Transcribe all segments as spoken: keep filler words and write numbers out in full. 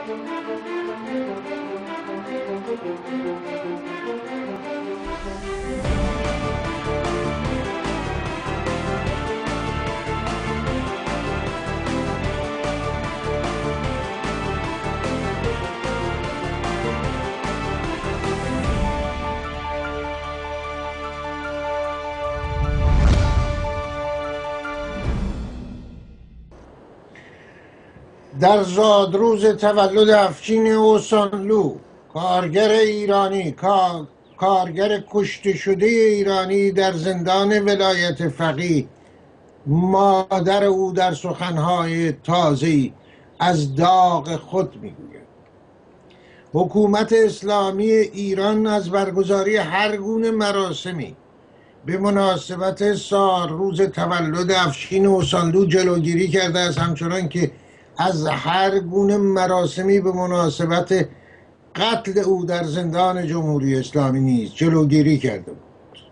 در زادروز تولد افشین اوسانلو، کارگر ایرانی، کارگر کشته شده ایرانی در زندان ولایت فقیه، مادر او در سخنهای تازه‌ای از داغ خود میگوید. حکومت اسلامی ایران از برگزاری هر گونه مراسمی به مناسبت سالروز تولد افشین اوسانلو جلوگیری کرده است، همچنان که از هر گونه مراسمی به مناسبت قتل او در زندان جمهوری اسلامی نیز جلوگیری کرده بود.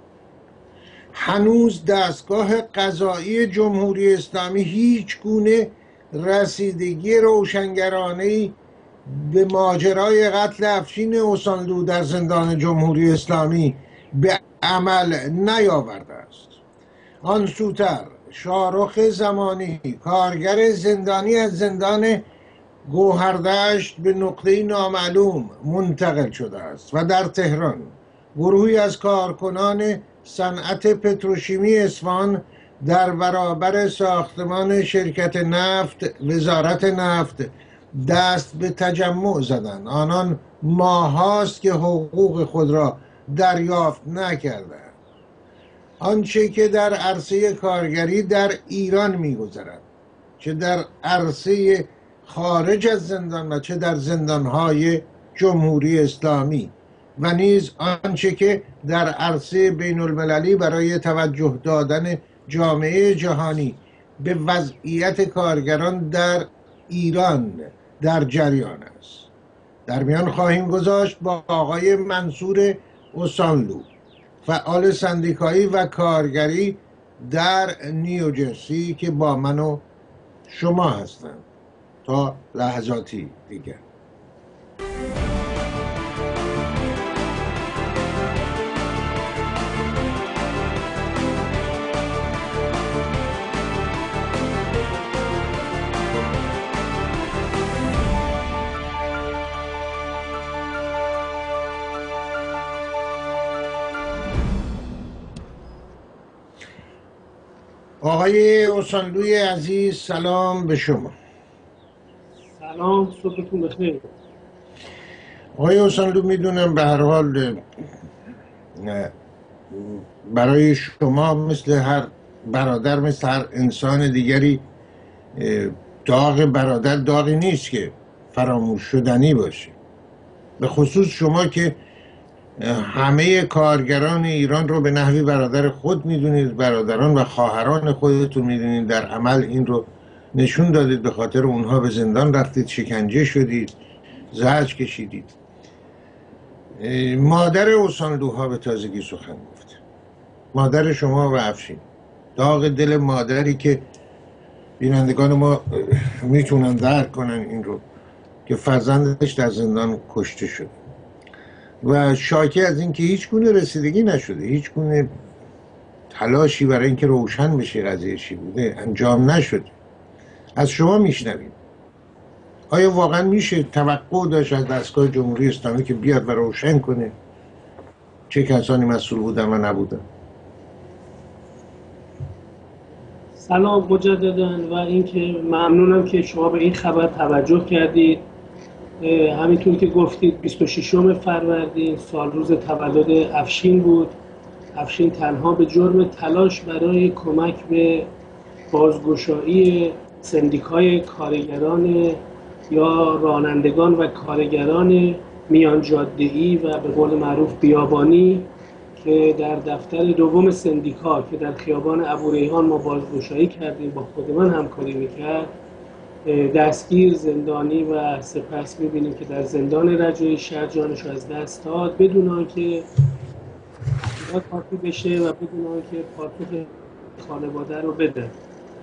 هنوز دستگاه قضایی جمهوری اسلامی هیچ گونه رسیدگی روشنگرانه‌ای به ماجرای قتل افشین اوسانلو در زندان جمهوری اسلامی به عمل نیاورده است. آن سوتر شاهرخ زمانی، کارگر زندانی از زندان گوهردشت به نقطه نامعلوم منتقل شده است و در تهران گروهی از کارکنان صنعت پتروشیمی اصفهان در برابر ساختمان شرکت نفت وزارت نفت دست به تجمع زدند. آنان ماهاست که حقوق خود را دریافت نکردند. آنچه که در عرصه کارگری در ایران می‌گذرد، چه در عرصه خارج از زندان و چه در زندان‌های جمهوری اسلامی، و نیز آنچه که در عرصه بین المللی برای توجه دادن جامعه جهانی به وضعیت کارگران در ایران در جریان است. در میان خواهیم گذاشت با آقای منصور اوسانلو، فعال سندیکایی و کارگری در نیوجرسی که با من و شما هستند تا لحظاتی دیگر. آقای اوسانلوی عزیز، سلام به شما. سلام، صبحتون بخیر. آقای اوسانلو، میدونم به هر حال برای شما مثل هر برادر، مثل هر انسان دیگری، داغ برادر داغی نیست که فراموش شدنی باشه. به خصوص شما که همه کارگران ایران رو به نحوی برادر خود میدونید، برادران و خواهران خودتون میدونید، در عمل این رو نشون دادید، به خاطر اونها به زندان رفتید، شکنجه شدید، زجر کشیدید. مادر اوسانلوها به تازگی سخن گفت، مادر شما و افشین. داغ دل مادری که بینندگان ما میتونن درک کنن این رو که فرزندش در زندان کشته شد و شاکی از اینکه هیچ گونه رسیدگی نشده، هیچ گونه تلاشی برای اینکه روشن بشه قضیه چی بوده انجام نشده. از شما میشنویم. آیا واقعا میشه توقع داشت از دستگاه جمهوری اسلامی که بیاد و روشن کنه چه کسانی مسئول بودن و نبودن؟ سلام مجددا، و اینکه ممنونم که شما به این خبر توجه کردید. همینطور که گفتید بیست و ششم فروردین سالروز تولد افشین بود. افشین تنها به جرم تلاش برای کمک به بازگشایی سندیکای کارگران یا رانندگان و کارگران میان جاده‌ای و به قول معروف بیابانی که در دفتر دوم سندیکا که در خیابان ابوریحان ما بازگشایی کردیم، با خود من همکاری میکرد، دستگیر، زندانی و سپس میبینیم که در زندان رجایی شهر جانش از دست داد بدون آنکه تحقیقات کافی بشه و بدون آنکه پاسخ خانواده رو بده.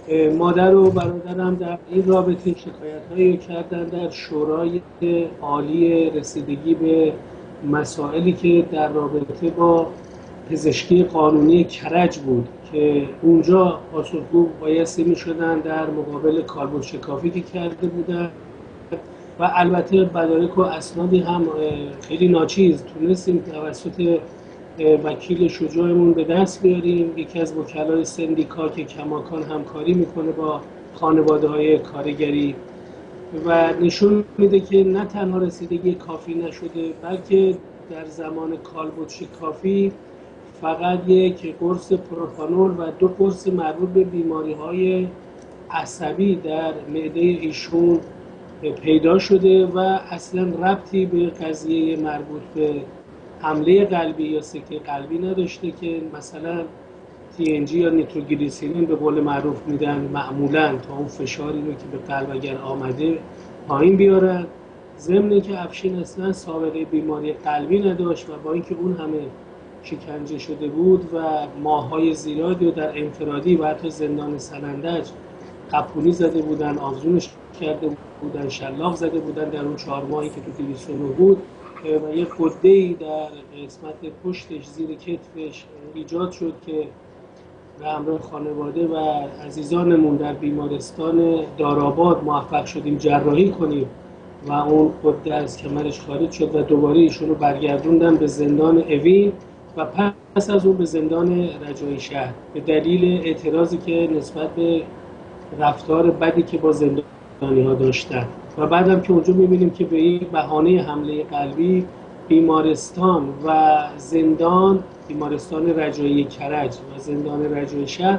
مادر و برادرم در این رابطه شکایت‌هایی کردن در شورای عالی رسیدگی به مسائلی که در رابطه با پزشکی قانونی کرج بود که اونجا پاسخگو بایستی می‌شدن در مقابل کالبد شکافی که کرده بودن و البته مدارک و اسنادی هم خیلی ناچیز تونستیم توسط وکیل شجاعمون به دست بیاریم، یکی از وکلای سندیکا که کماکان همکاری میکنه با خانواده‌های کارگری و نشون میده که نه تنها رسیدگی کافی نشده بلکه در زمان کالبد شکافی فقط یک قرص پروپانول و دو قرص مربوط به بیماری‌های عصبی در معده ایشون پیدا شده و اصلا ربطی به قضیه مربوط به حمله قلبی یا سکته قلبی نداشته که مثلا تی ان جی یا نیتروگلیسرین به قول معروف میدن معمولا تا اون فشاری رو که به قلب اگر آمده پایین بیارن. ضمن که افشین اصلا سابقه بیماری قلبی نداشت و با اینکه اون همه شکنجه شده بود و ماه‌های زیادی و در انفرادی و حتی زندان سنندج قپونی زده بودن، آویزونش کرده بودن، شلاق زده بودن در اون چهار ماهی که تو دویست و نه بود و یه غده‌ای در قسمت پشتش زیر کتفش ایجاد شد که به همراه خانواده و عزیزانمون در بیمارستان دارآباد موفق شدیم جراحی کنیم و اون غده از کمرش خارج شد و دوباره ایشون رو برگردوندن به زندان اوین و پس از اون به زندان رجایی شهر به دلیل اعتراضی که نسبت به رفتار بدی که با زندانی‌ها داشتن و بعدم که اونجا می‌بینیم که به این بهانه حمله قلبی بیمارستان و زندان، بیمارستان رجایی کرج و زندان رجایی شهر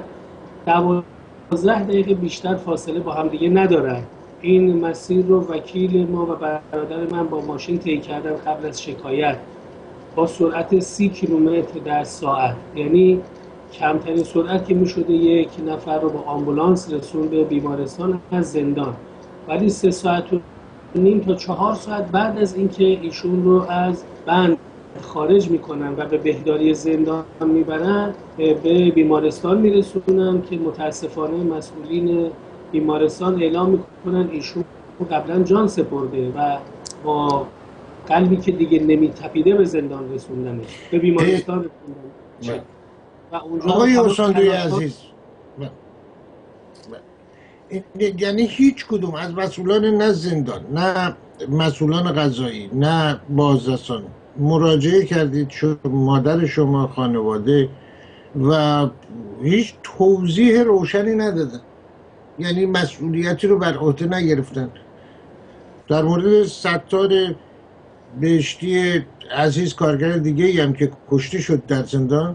دوازده دقیقه بیشتر فاصله با هم دیگه ندارن. این مسیر رو وکیل ما و برادر من با ماشین طی کردن قبل از شکایت با سرعت سی کیلومتر در ساعت، یعنی کمترین سرعت که میشده یک نفر رو با آمبولانس رسون به بیمارستان از زندان، ولی سه ساعت و نیم تا چهار ساعت بعد از اینکه ایشون رو از بند خارج میکنن و به بهداری زندان میبرن به بیمارستان میرسونن که متاسفانه مسئولین بیمارستان اعلام میکنن ایشون قبلا جان سپرده و با قلبی که دیگه نمیتپیده به زندان رسوندنش، به بیمارستان رسوندن. و اونجا آقای اساندوی عزیز، یعنی هیچ کدوم از مسئولان نه زندان نه مسئولان قضایی نه بازرسان مراجعه کردید شما، مادر شما، خانواده و هیچ توضیح روشنی ندادن، یعنی مسئولیتی رو بر عهده نگرفتن؟ در مورد ستار بهشتی عزیز کارگر دیگه هم که کشته شد در زندان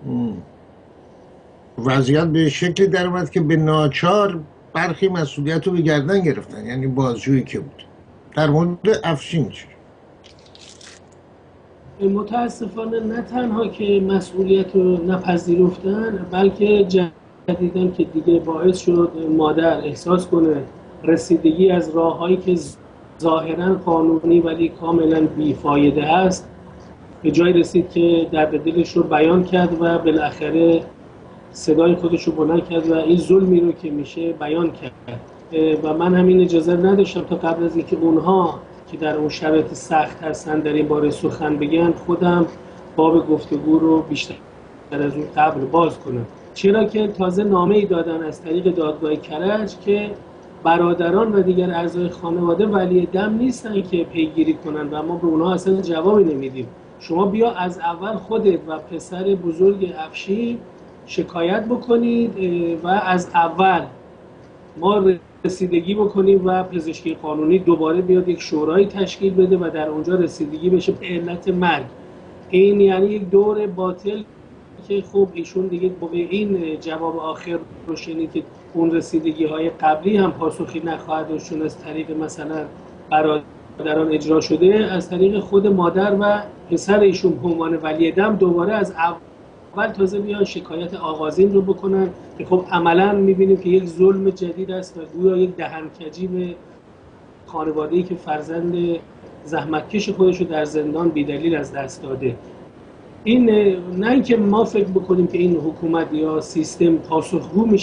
وضعیت به شکلی در اومد که به ناچار برخی مسئولیت رو به گردن گرفتن، یعنی بازجویی که بود. در مورد افشین چی؟ متاسفانه نه تنها که مسئولیت رو نپذیرفتن بلکه جدیدن که دیگه باعث شد مادر احساس کنه رسیدگی از راههایی که ظاهراً قانونی ولی کاملا بیفایده است به جای رسید که درد دلش رو بیان کرد و بالاخره صدای خودش رو بلند کرد و این ظلمی رو که میشه بیان کرد و من همین اجازه نداشتم تا قبل از اینکه اونها که در اون شرایط سخت هستن در این باره سخن بگن خودم باب گفتگو رو بیشتر از اون قبل باز کنم، چرا که تازه نامه‌ای دادن از طریق دادگاه کرج که برادران و دیگر اعضای خانواده ولی دم نیستن که پیگیری کنن و ما به اونها اصلا جوابی نمیدیم. شما بیا از اول خودت و پسر بزرگ افشین شکایت بکنید و از اول ما رسیدگی بکنیم و پزشکی قانونی دوباره بیاد یک شورای تشکیل بده و در اونجا رسیدگی بشه به علت مرگ. این یعنی یک دور باطل که خب ایشون دیگه به این جواب آخر رو شنید که اون رسیدگی های قبلی هم پاسخی نخواهد داشت چون از طریق مثلا برادران اجرا شده، از طریق خود مادر و پسر ایشون به عنوان ولی دم دوباره از اول تازه بیان شکایت آغازین رو بکنن که خب عملاً می‌بینیم که یک ظلم جدید است و گویا یک دهنکجی به خانواده‌ای که فرزند زحمتکش خودش رو در زندان بی‌دلیل از دست داده. این نه اینکه ما فکر بکنیم که این حکومت یا سیستم پاسخگو میشه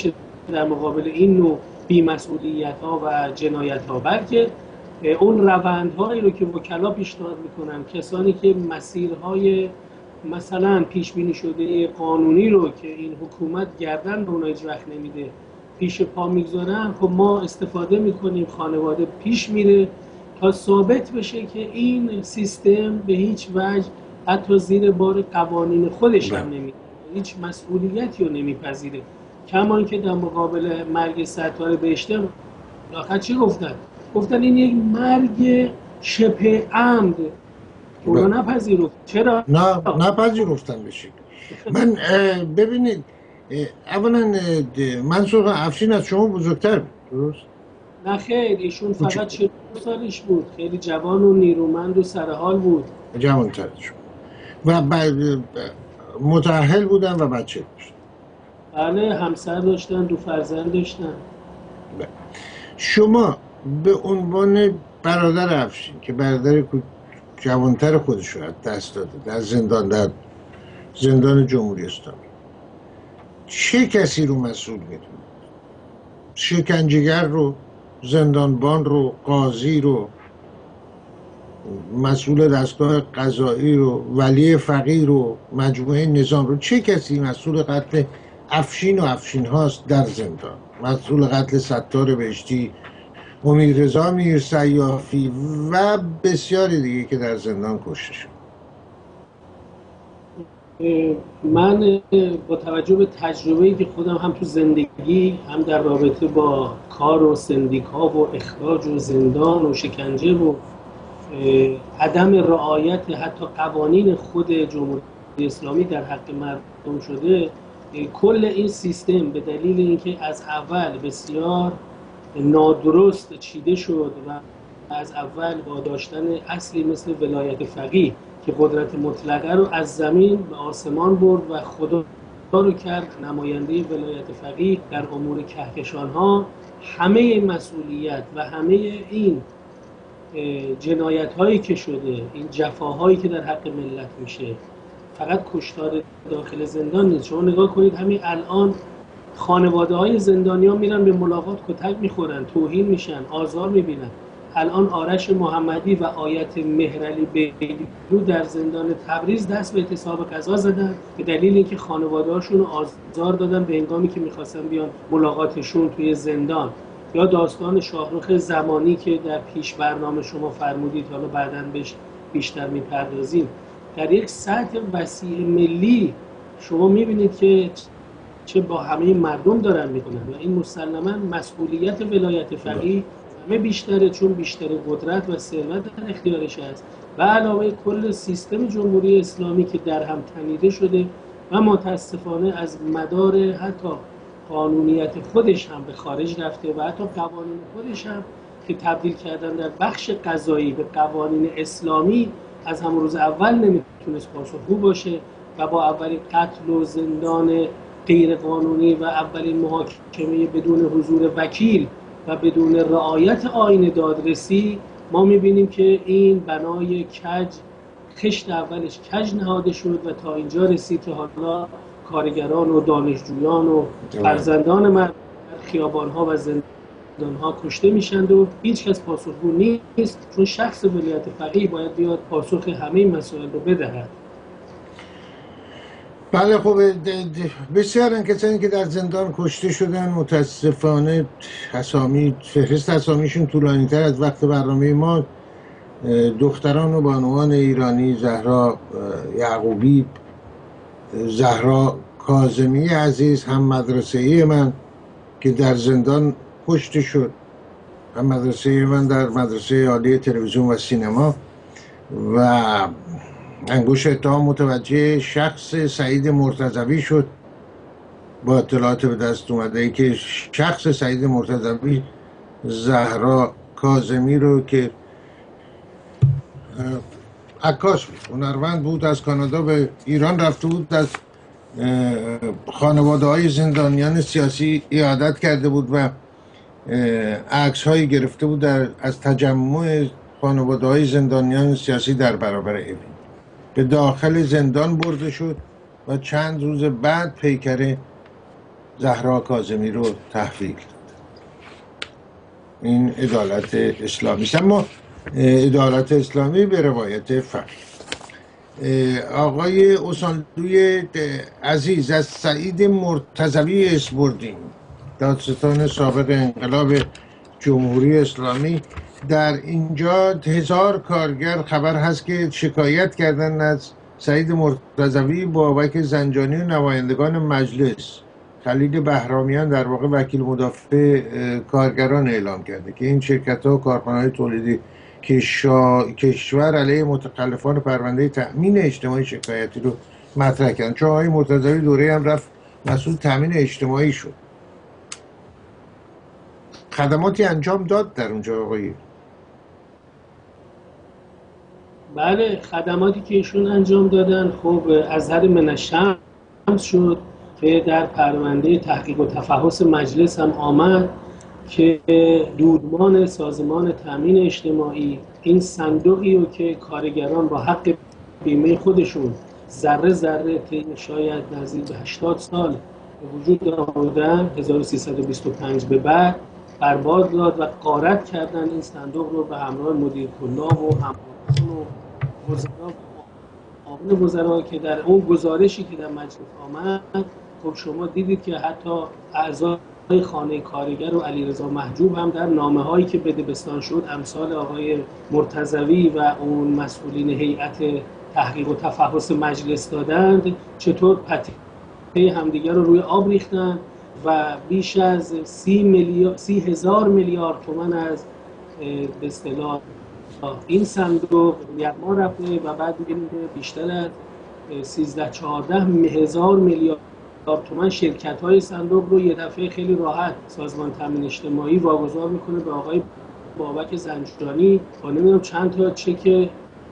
در مقابل این نوع بی‌مسئولیت ها و جنایت ها، بلکه اون روندهایی رو که وکلا پیشنهاد میکنن، کسانی که مسیرهای مثلا پیش بینی شده قانونی رو که این حکومت گردن به اونها هیچ وقت نمیده پیش پا میگذارن، خب ما استفاده میکنیم، خانواده پیش میره تا ثابت بشه که این سیستم به هیچ وجه حتی زیر بار قوانین خودش هم نمیره، هیچ مسئولیتی رو نمیپذیره. کما اینکه در مقابل مرگ ستاره بهشتی آخر چی گفتن؟ گفتن این یک مرگ شبه عمد. اونا نپذیرفت. چرا؟ نه نپذیرفتن بشه. من ببینید اولا منصور افشین از شما بزرگتر بود، درست؟ نه خیر، ایشون فقط چهل سالش بود، خیلی جوان و نیرومند و سرحال بود. جوان‌تر شد و متأهل بودن و بچه داشتن. بله، همسر داشتن، دو فرزند داشتن. شما به عنوان برادر افشین که برادر جوانتر خودش رو دست داده در زندان، در زندان جمهوری اسلامی، چه کسی رو مسئول میدونید؟ شکنجهگر رو، زندانبان رو، قاضی رو، مسئول دستگاه قضایی رو، ولی فقیه رو، مجموعه نظام رو، چه کسی مسئول قتل افشین و افشین هاست در زندان؟ مسئول قتل ستاره بهشتی، امیدرضا میرسیافی و بسیاری دیگه که در زندان کشته شد. من با توجه به تجربه‌ای که خودم هم تو زندگی، هم در رابطه با کار و سندیکا و اخراج و زندان و شکنجه و عدم رعایت حتی قوانین خود جمهوری اسلامی در حق مردم شده، کل این سیستم به دلیل اینکه از اول بسیار نادرست چیده شد و از اول با داشتن اصلی مثل ولایت فقیه که قدرت مطلقه رو از زمین به آسمان برد و خدا رو کرد نماینده ولایت فقیه در امور کهکشان ها، همه این مسئولیت و همه این جنایت هایی که شده، این جفاهایی که در حق ملت میشه، فقط کشتار داخل زندان نیست. شما نگاه کنید همین الان خانواده های زندانی ها میرن به ملاقات، کتک میخورن، توهین میشن، آزار میبینن. الان آرش محمدی و آیت مهرعلی بیلی‌پور در زندان تبریز دست به اعتصاب قضا زدن به دلیل اینکه خانواده هاشون رو آزار دادن به هنگامی که میخواستن بیان ملاقاتشون توی زندان. یا داستان شاهرخ زمانی که در پیش برنامه شما فرمودید، حالا بعداً بهش بیشتر میپردازیم. در یک سطح وسیع ملی شما میبینید که چه با همه مردم دارن میکنن و این مسلماً مسئولیت ولایت فقیه همه بیشتره، چون بیشتر قدرت و ثروت در اختیارش است و علاوه کل سیستم جمهوری اسلامی که در هم تنیده شده و متاسفانه از مدار حتی قانونیت خودش هم به خارج رفته و حتی قوانین خودش هم که تبدیل کردن در بخش قضایی به قوانین اسلامی از همون روز اول نمیتونست پاسخگو باشه و با اولین قتل و زندان غیر قانونی و اولین محاکمه بدون حضور وکیل و بدون رعایت آیین دادرسی ما میبینیم که این بنای کج، خشت اولش کج نهاده شد و تا اینجا رسید که حالا کارگران و دانشجویان و فرزندان مردم در خیابان‌ها و زندان‌ها کشته میشند و هیچ کس پاسخگو نیست، چون شخص ولایت فقیه باید بیاد پاسخ همه این مسائل رو بدهد. بله خب بسیار کسانی که در زندان کشته شدن متاسفانه اسامی، فهرست اسامیشون طولانی تر از وقت برنامه ما. دختران و بانوان ایرانی، زهرا یعقوبی، زهرا کاظمی عزیز، هم مدرسه‌ای من که در زندان کشته شد، هم مدرسه من در مدرسه عالی تلویزیون و سینما، و انگوش اتهام متوجه شخص سعید مرتضوی شد با اطلاعات به دست اومده ای که شخص سعید مرتضوی زهرا کاظمی رو که عکاس بود، هنرمند بود، از کانادا به ایران رفته بود، از خانواده های زندانیان سیاسی اعادت کرده بود و عکس هایی گرفته بود در از تجمع خانواده های زندانیان سیاسی در برابر اوین. به داخل زندان برده شد و چند روز بعد پیکر زهرا کاظمی رو تحویل داد. این عدالت اسلامی است. اما عدالت اسلامی به روایت فقیه. آقای اوساندوی عزیز از سعید مرتضوی اسبردین، دادستان سابق انقلاب جمهوری اسلامی، در اینجا هزار کارگر خبر هست که شکایت کردن از سعید مرتضوی، بابک زنجانی و نمایندگان مجلس. خلیل بهرامیان در واقع وکیل مدافع کارگران اعلام کرده که این شرکت ها و کارخانه‌های تولیدی کشور علیه متخلفان پرونده تأمین اجتماعی شکایتی رو مطرح کردن. چون آقای مرتضوی دوره هم رفت مسئول تأمین اجتماعی شد. خدماتی انجام داد در اونجا آقای؟ بله، خدماتی که ایشون انجام دادن خب اظهر من الشمس شد که در پرونده تحقیق و تفحص مجلس هم آمد که دودمان سازمان تأمین اجتماعی این صندوقی رو که کارگران با حق بیمه خودشون ذره ذره طی شاید نزدیک به هشتاد سال به وجود آوردن، هزار و سیصد و بیست و پنج به بعد برباد داد و غارت کردن این صندوق رو به همراه مدیر کلا و همکاران و وزرا و معاون وزرا که در اون گزارشی که در مجلس آمد خب شما دیدید که حتی اعضای خانه کارگر و علیرضا محجوب هم در نامه‌هایی که به دبستان شد امثال آقای مرتضوی و اون مسئولین هیئت تحقیق و تفحص مجلس دادند، چطور پته همدیگر رو روی آب ریختن و بیش از سی میلیارد سی هزار میلیارد تومان از به اصطلاح این صندوق یغما رفته و بعد می‌بینیم بیشتر از سیزده چهارده هزار میلیارد تومان شرکت های صندوق رو یه دفعه خیلی راحت سازمان تامین اجتماعی واگذار میکنه به آقای بابک زنجانی با نمیدونم چند تا چک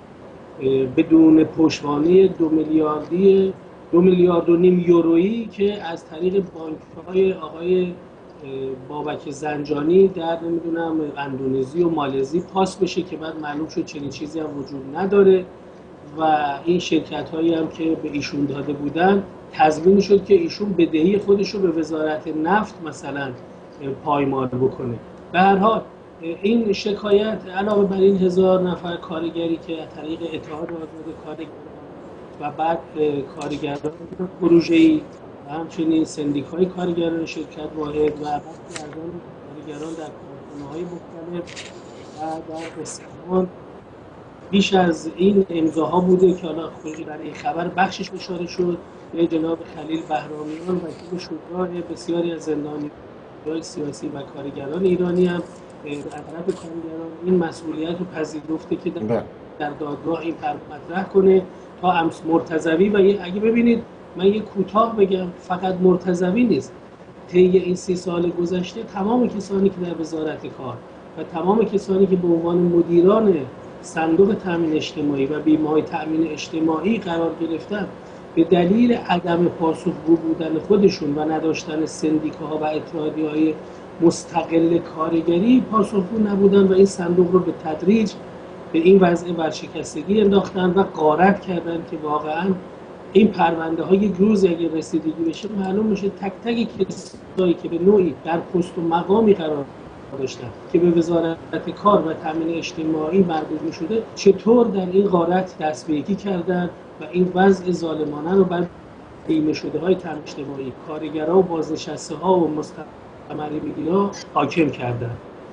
بدون پشتوانه دو میلیاردی دو میلیارد و نیم یورویی که از طریق بانک های آقای بابک زنجانی در نمیدونم اندونزی و مالزی پاس بشه که بعد معلوم شد چنین چیزی هم وجود نداره و این شرکت هایی هم که به ایشون داده بودن تضمین شد که ایشون بدهی خودش رو به وزارت نفت مثلا پایمال بکنه. به هر حال این شکایت علاوه بر این هزار نفر کارگری که از طریق اتحاد آزاد کارگران و بعد کارگران پروژه‌ای و همچنین سندیکای کارگران شرکت واحد و بعد کارگران در کارخانه‌های مختلف و در اصفهان بیش از این امضاها بوده که حالا خودی برای این خبر بخشش اشاره شد به جناب خلیل بهرامیان وکیل شجاع بسیاری از زندانیان سیاسی و کارگران ایرانی هم از طرف کارگران این مسئولیت رو پذیرفته که در, در دادگاه این مطرح کنه تا امس مرتضوی و اگه ببینید من یه کوتاه بگم فقط مرتضوی نیست، طی این سی سال گذشته تمام کسانی که در وزارت کار و تمام کسانی که به عنوان مدیران صندوق تامین اجتماعی و بیمه‌های تامین اجتماعی قرار گرفتن به دلیل عدم پاسخگو بودن خودشون و نداشتن سندیکاها و اتحادیه‌های مستقل کارگری پاسخگو نبودن و این صندوق رو به تدریج به این وضع ورشکستگی انداختن و غارت کردن که واقعاً این پرونده ها یک روز اگه رسیدگی بشه معلوم میشه تک تک کسایی که به نوعی در پست و مقامی قرار داشتن که به وزارت کار و تامین اجتماعی مربوط می‌شده چطور در این غارت دست به یکی کردن و این وضع ظالمانه رو بر بیمه شده های تامین اجتماعی، کارگرها و بازنشسته ها و مستثمرین‌ها حاکم کردن.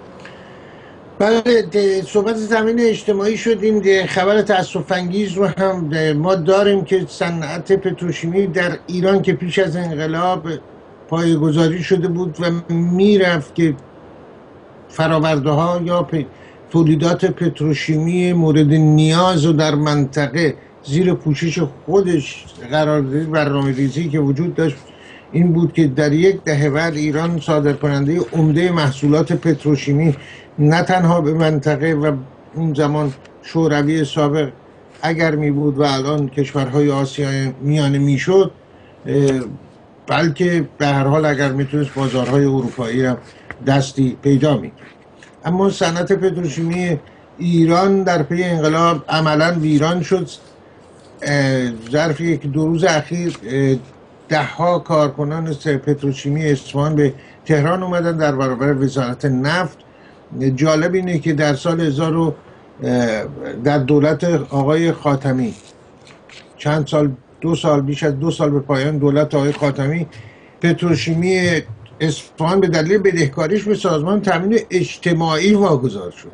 بله، صحبت تامین اجتماعی شد. این خبر تأسف انگیز رو هم ما داریم که صنعت پتروشیمی در ایران که پیش از انقلاب پایه‌گذاری شده بود و میرفت که فراورده ها یا تولیدات پتروشیمی مورد نیاز رو در منطقه زیر پوشش خودش قرار داد. برنامه‌ریزی که وجود داشت این بود که در یک دهه بعد ایران صادرکننده عمده محصولات پتروشیمی نه تنها به منطقه و اون زمان شوروی سابق اگر می بود و الان کشورهای آسیای میانه میشد، بلکه به هر حال اگر میتونست بازارهای اروپایی هم دستی پیدا میکرد. اما صنعت پتروشیمی ایران در پی انقلاب عملا ویران شد. ظرف یک دو روز اخیر ده ها کارکنان پتروشیمی اصفهان به تهران اومدن در برابر وزارت نفت. جالب اینه که در سال هزار در دولت آقای خاتمی، چند سال دو سال بیش از دو سال به پایان دولت آقای خاتمی، پتروشیمی اصفهان به دلیل بدهکاریش به سازمان تامین اجتماعی واگذار شد.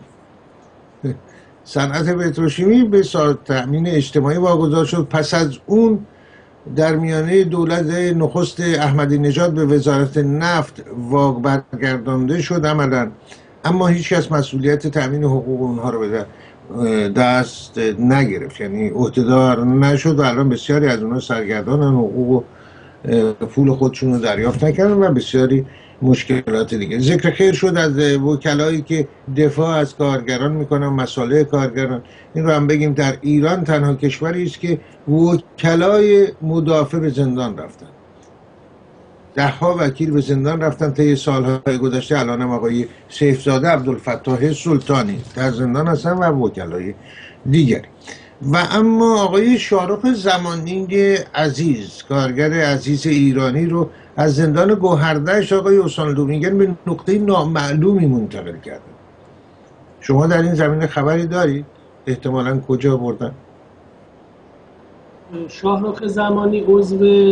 صنعت پتروشیمی به تامین اجتماعی واگذار شد. پس از اون در میانه دولت نخست احمدی نژاد به وزارت نفت واگ برگردانده شد عملا، اما هیچ کس مسئولیت تامین حقوق اونها رو به دست نگرفت، یعنی عهدهدار نشد و الان بسیاری از اونها سرگردانن، حقوق و پول خودشون رو دریافت نکردن و بسیاری مشکلات دیگه. ذکر خیر شد از وکلایی که دفاع از کارگران میکنن، مسائل کارگران. این رو هم بگیم در ایران تنها کشوری است که وکلای مدافع به زندان رفتن. ده ها وکیل به زندان رفتن طی سالهای گذشته. الان هم آقای سیفزاده عبدالفتاح سلطانی در زندان هستن و وکلای دیگری. و اما آقای شاهرخ زمانی عزیز، کارگر عزیز ایرانی رو از زندان گوهردشت آقای اوسانلو میگن به نقطه نامعلومی منتقل کردن. شما در این زمینه خبری دارید؟ احتمالاً کجا بردن؟ شاهرخ زمانی عضو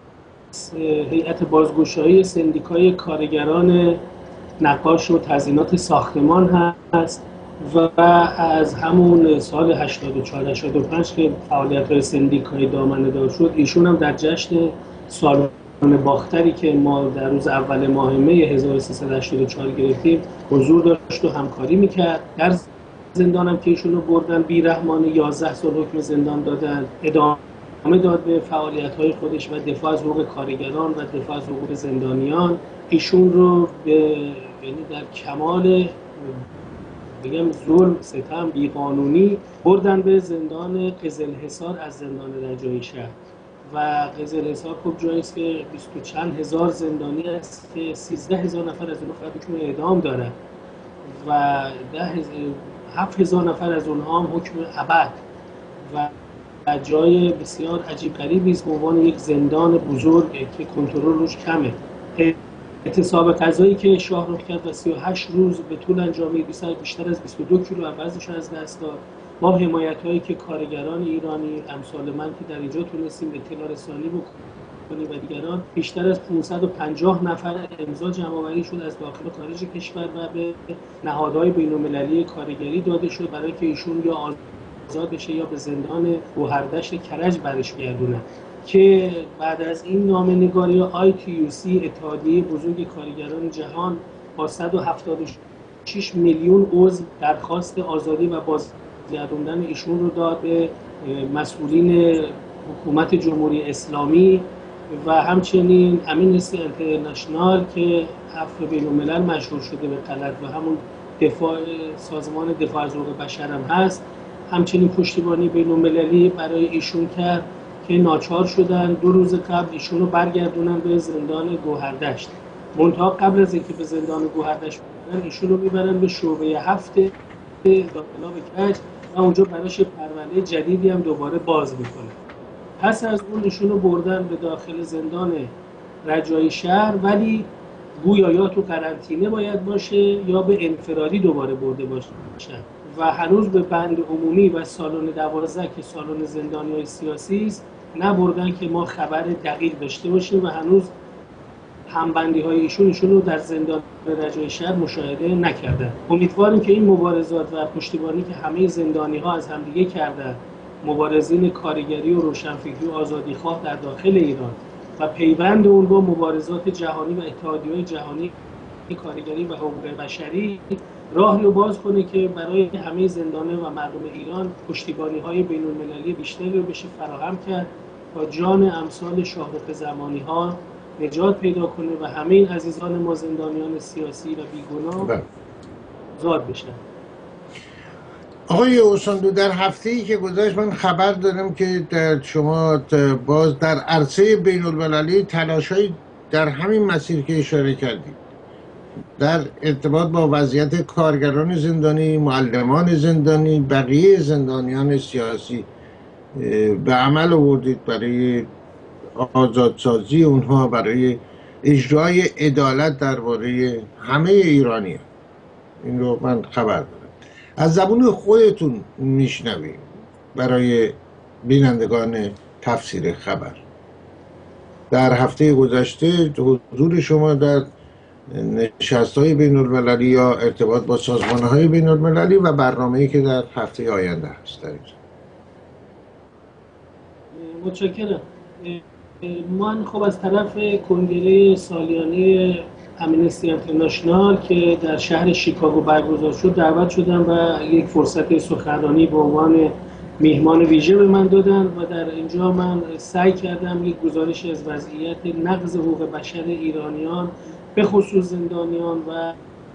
هیئت بازگشایی سندیکای کارگران نقاش و تزیینات ساختمان هست و از همون سال هشتاد و چهار هشتاد و پنج که فعالیت‌های سندیکای دامنه دار شد، ایشون هم در جشن سالن باختری که ما در روز اول ماه می هزار و سیصد و هشتاد و چهار گرفتیم حضور داشت و همکاری میکرد. در زندان هم که ایشون رو بردن بی‌رحمانه یازده سال حکم زندان دادن، ادامه داد به فعالیت‌های خودش و دفاع از حقوق کارگران و دفاع از حقوق زندانیان. ایشون رو به یعنی در کمال بگم ظلم، ستم، بیقانونی بردن به زندان قزلحصار از زندان رجایی شهر و قزلحصار خب جایی است که بیست و چند هزار زندانی است که سیزده هزار نفر از اونها فقط حکم اعدام دارن و ده هفت هزار نفر از اونها هم حکم ابد و جای بسیار عجیب غریبی است به عنوان یک زندان بزرگ که کنترل روش کمه. اعتصاب غذایی که شاهرخ کرد و سی و هشت روز به طول انجامید، بیشتر از بیست و دو کیلو وزنش از دست داد. با حمایت‌هایی که کارگران ایرانی امثال من که در اینجا تونستیم اطلاع رسانی بکنیم و دیگران، بیشتر از پانصد و پنجاه نفر امضا جمع‌آوری شد از داخل و خارج کشور و به نهادهای بین‌المللی کارگری داده شد برای که ایشون یا آزاد بشه یا به زندان گوهردشت کرج برش گردونن که بعد از این نامه‌نگاری آی تی یو سی اتحادیه بزرگ کارگران جهان با صد و هفتاد و شش میلیون عضو درخواست آزادی و بازگردوندن ایشون رو داد به مسئولین حکومت جمهوری اسلامی و همچنین امنستی اینترنشنال که عفو بین‌الملل مشهور شده به غلط و همون دفاع سازمان دفاع از حقوق بشر هم هست، همچنین پشتیبانی بین‌المللی برای ایشون کرد که ناچار شدن دو روز قبل ایشون رو برگردونن به زندان گوهردشت. منتها قبل از اینکه به زندان گوهردشت بردن ایشون رو میبرن به شعبه هفت دادگاه کرج و اونجا براش پرونده جدیدی هم دوباره باز میکنه. پس از اون ایشون رو بردن به داخل زندان رجایی شهر، ولی گویا یا تو قرنطینه باید باشه یا به انفرادی دوباره برده باشه و هنوز به بند عمومی و سالن دوازده که سالن زندانیای سیاسی است نبردن که ما خبر دقیق داشته باشیم و هنوز همبندی های ایشون ایشون رو در زندان رجایی شهر مشاهده نکردن. امیدواریم که این مبارزات و پشتیبانی که همه زندانی ها از همدیگه کردن، مبارزین کارگری و روشنفکری و آزادیخواه در داخل ایران و پیوند اون با مبارزات جهانی و اتحادیه‌های جهانی کارگری و حقوق بشری راه رو باز کنه که برای همه زندانه و مردم ایران پشتیبانی‌های بین‌المللی بیشتری رو بشه فراهم کرد تا جان امثال شاهرخ زمانی‌ها نجات پیدا کنه و همه این عزیزان ما زندانیان سیاسی و بیگناه آزاد بشن. آقای اوساندو، در هفته‌ای که گذشت من خبر دارم که در شما باز در عرصه بین‌المللی تلاش‌های در همین مسیر که اشاره کردید در ارتباط با وضعیت کارگران زندانی، معلمان زندانی، بقیه زندانیان سیاسی به عمل آوردید برای آزادسازی اونها، برای اجرای عدالت درباره همه ایرانی. این رو من خبر دارم. از زبون خودتون میشنویم برای بینندگان تفسیر خبر. در هفته گذشته حضور شما در نشست‌های بین‌المللی یا ارتباط با سازمان‌های بین‌المللی و برنامه‌ای که در هفته آینده هست در اینجا. متشکرم. من خب از طرف کنگره سالیانه امنستی اینترنشنال که در شهر شیکاگو برگزار شد دعوت شدم و یک فرصت سخنرانی به عنوان میهمان ویژه به من دادن و در اینجا من سعی کردم یک گزارش از وضعیت نقض حقوق بشر ایرانیان به خصوص زندانیان و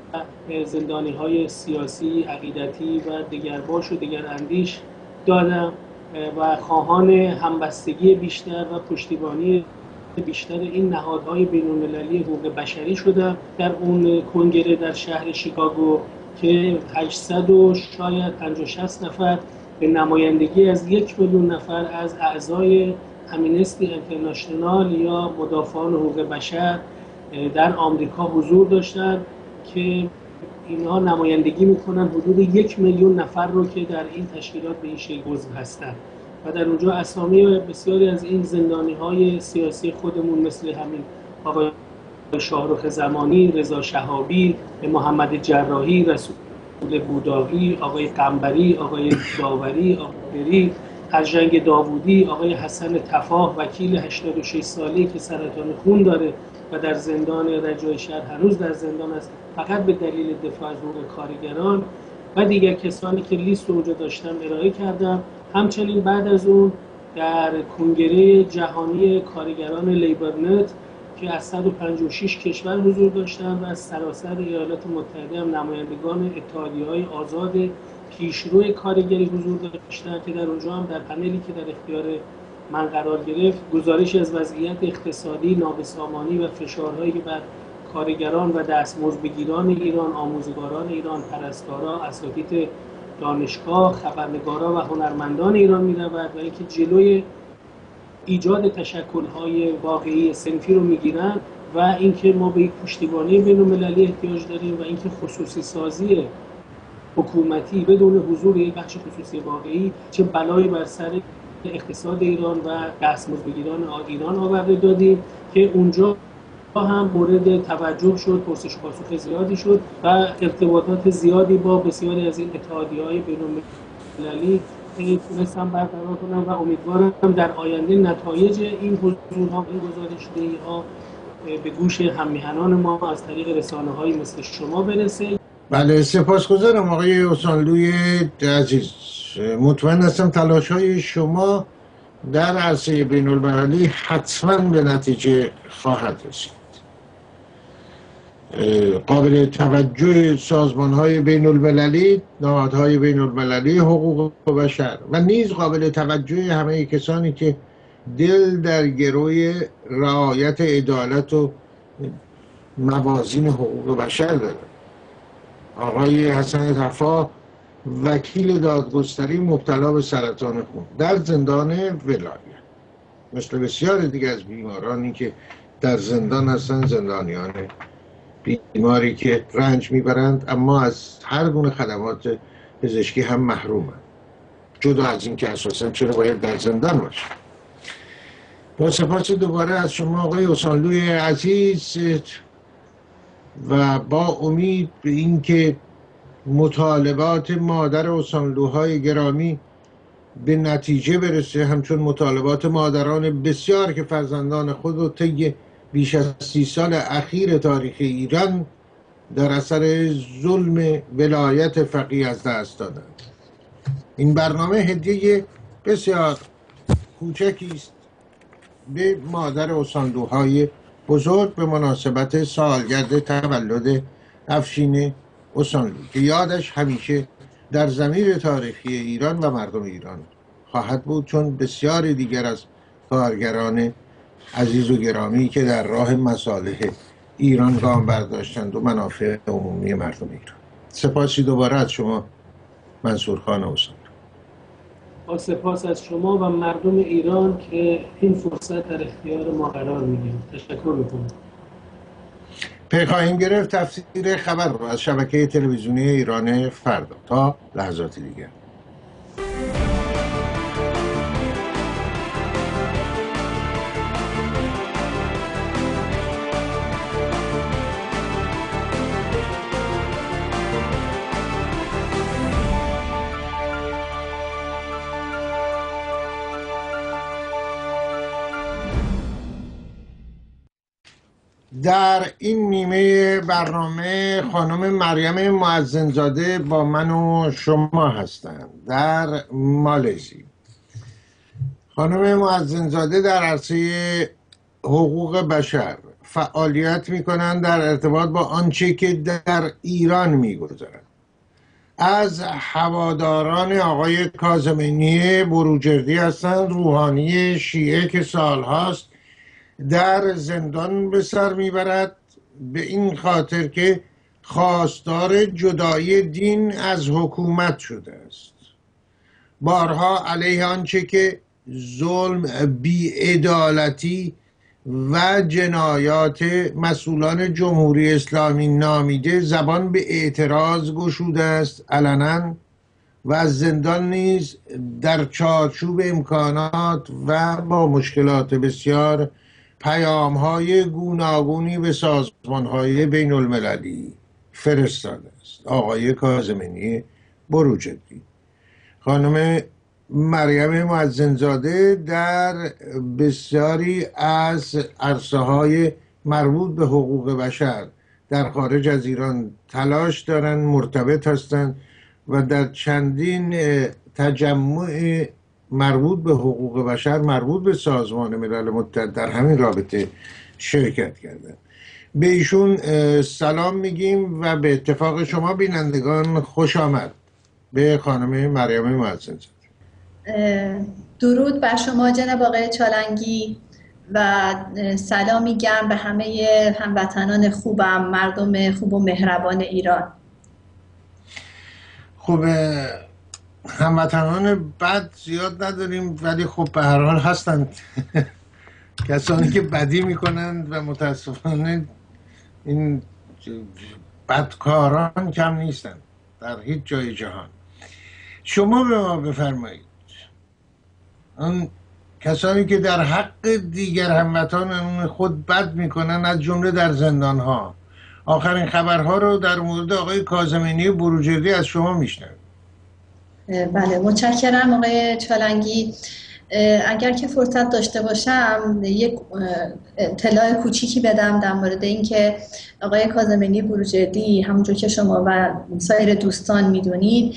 زندانی‌های سیاسی، عقیدتی و دگرباش و دگراندیش دادم و خواهان همبستگی بیشتر و پشتیبانی بیشتر این نهادهای بین‌المللی حقوق بشری شدم در اون کنگره در شهر شیکاگو که هشتصد و شاید پنجاه شصت نفر به نمایندگی از یک میلیون نفر از اعضای امنستی اینترنشنال یا مدافعان حقوق بشر در آمریکا حضور داشتند که اینها نمایندگی میکنن حدود یک میلیون نفر رو که در این تشکیلات به این شکل عضو هستند و در اونجا اسامی بسیاری از این زندانی های سیاسی خودمون مثل همین آقای شاهرخ زمانی، رضا شهابی، محمد جراحی، رسول بوداقی، آقای قنبری، آقای داوری، آقای از جنگ داوودی، آقای حسن تفاح وکیل هشتاد و شش ساله‌ای که سرطان خون داره و در زندان رجای شهر هنوز در زندان است فقط به دلیل دفاع از حقوق کارگران و دیگر کسانی که لیست رو اونجا داشتم ارائه کردم. همچنین بعد از اون در کنگره جهانی کارگران لیبرنت که از صد و پنجاه و شش کشور حضور داشتن و از سراسر ایالات متحده هم نمایندگان اتحادیه‌های آزاد پیشرو کارگری حضور داشتن که در اونجا هم در پنلی که در اختیار من قرار گرفت گزارش از وضعیت اقتصادی، نابسامانی و فشارهایی که بر کارگران و دستمزدبگیران ایران، آموزگاران ایران، پرستارا، اساتید دانشگاه، خبرنگارا و هنرمندان ایران می‌رود و اینکه جلوی ایجاد تشکل‌های واقعی صنفی رو می‌گیرن و اینکه ما به یک پشتیبانی بین‌المللی احتیاج داریم و اینکه خصوصی سازی حکومتی بدون حضور یک بخش خصوصی واقعی چه بلایی بر سر اقتصاد ایران و دستمزدبگیران ایران آورده دادیم که اونجا هم مورد توجه شد، پرسش پاسخ زیادی شد و ارتباطات زیادی با بسیاری از این اتحادیه‌های بین‌المللی تونستم برقرار کنم و امیدوارم در آینده نتایج این حضورها، این گزارش‌دهی‌ها به گوش هم‌میهنان ما از طریق رسانه‌هایی مثل شما برسه. بله، سپاسگزارم آقای حسینلوی عزیز. مطمئن هستم تلاش‌های شما در عرصه بین‌المللی حتما به نتیجه خواهد رسید. قابل توجه سازمان‌های بین‌المللی، نهادهای بین‌المللی حقوق بشر و نیز قابل توجه همه کسانی که دل در گروی رعایت عدالت و موازین حقوق بشر دارند. آقای حسن تفاح وکیل دادگستری مبتلا به سرطان خون در زندان ولایت، مثل بسیار دیگه از بیمارانی که در زندان هستند، زندانیان بیماری که رنج میبرند اما از هر گونه خدمات پزشکی هم محرومند، جدا از این که اساساً چرا باید در زندان باشه. با سپاس دوباره از شما آقای حسینلوی عزیز و با امید به اینکه مطالبات مادر حسینلوهای گرامی به نتیجه برسه، همچون مطالبات مادران بسیار که فرزندان خود رو طی بیش از سی سال اخیر تاریخ ایران در اثر ظلم ولایت فقیه از دست دادند. این برنامه هدیه بسیار کوچکی است به مادر حسینلوهای بزرگ به مناسبت سالگرد تولد افشین حسینلو که یادش همیشه در ضمیر تاریخی ایران و مردم ایران خواهد بود، چون بسیاری دیگر از کارگران عزیز و گرامی که در راه مصالح ایران گام برداشتند و منافع عمومی مردم ایران. سپاسی دوباره از شما منصور خان حسین. با سپاس از شما و مردم ایران که این فرصت در اختیار ما قرار میدیم. تشکر میکنم. پی خواهیم گرفت تفسیر خبر رو از شبکه تلویزیونی ایران فردا. تا لحظات دیگر. در این نیمه برنامه خانم مریم مؤذن‌زاده با من و شما هستند در مالزی. خانم مؤذن‌زاده در عرصه حقوق بشر فعالیت می‌کنند در ارتباط با آنچه که در ایران می‌گذرد. از هواداران آقای کاظمی بروجردی هستند، روحانی شیعه که سالهاست در زندان به سر میبرد به این خاطر که خواستار جدایی دین از حکومت شده است. بارها علیه آنچه که ظلم، بی‌عدالتی و جنایات مسئولان جمهوری اسلامی نامیده زبان به اعتراض گشوده است علنا و از زندان نیز در چارچوب امکانات و با مشکلات بسیار پیام‌های گوناگونی به سازمان‌های بین المللی فرستاده است. آقای کاظمی بروجردی. خانم مریم مؤذن‌زاده در بسیاری از عرصه‌های مربوط به حقوق بشر در خارج از ایران تلاش دارند، مرتبط هستند و در چندین تجمع مربوط به حقوق بشر، مربوط به سازمان ملل متحد در همین رابطه شرکت کردن. به ایشون سلام میگیم و به اتفاق شما بینندگان خوش آمد به خانم مریم مؤذن‌زاده. درود بر شما جناب آقای چالنگی و سلامی گرم به همه هموطنان خوبم، مردم خوب و مهربان ایران. خوبه، هموطنان بد زیاد نداریم ولی خب به هر حال هستند کسانی که بدی میکنند و متاسفانه این بدکاران کم نیستند در هیچ جای جهان. شما به ما بفرمایید، اون کسانی که در حق دیگر هموطنان خود بد میکنن از جمله در زندان ها، آخرین خبرها رو در مورد آقای کاظمی بروجردی از شما میشنویم. بله متشکرم آقای چالنگی. اگر که فرصت داشته باشم یک اطلاع کوچیکی بدم در مورد اینکه آقای کاظمی بروجردی همونجور که شما و سایر دوستان میدونید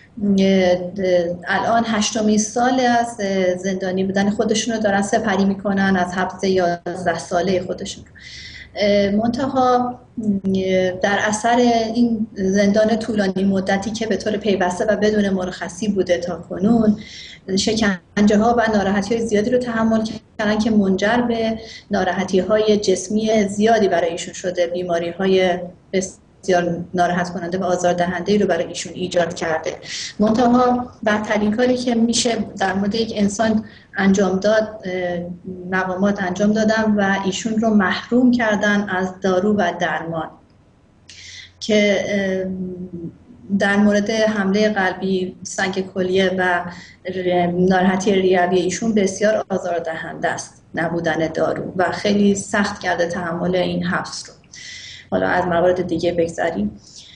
الان هشتمین سال از زندانی بودن خودشون رو دارن سپری میکنن از حبس یازده ساله خودشون. منتها در اثر این زندان طولانی مدتی که به طور پیوسته و بدون مرخصی بوده تا کنون، شکنجه ها و ناراحتی های زیادی رو تحمل کردن که منجر به ناراحتی های جسمی زیادی برای ایشون شده، بیماری های بسیار ناراحت کننده و آزاردهنده رو برای ایشون ایجاد کرده. منتها بدترین کاری که میشه در مورد یک انسان انجام داد، مقامات انجام دادن و ایشون رو محروم کردن از دارو و درمان که در مورد حمله قلبی، سنگ کلیه و ناراحتی ریوی ایشون بسیار آزاردهنده است نبودن دارو و خیلی سخت کرده تحمل این حبس رو. حالا از موارد دیگه بگذاریم.